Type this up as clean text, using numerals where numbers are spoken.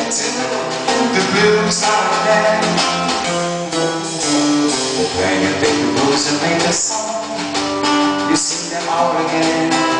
till the blues are there. When you take the blues and make a song, you sing them out again.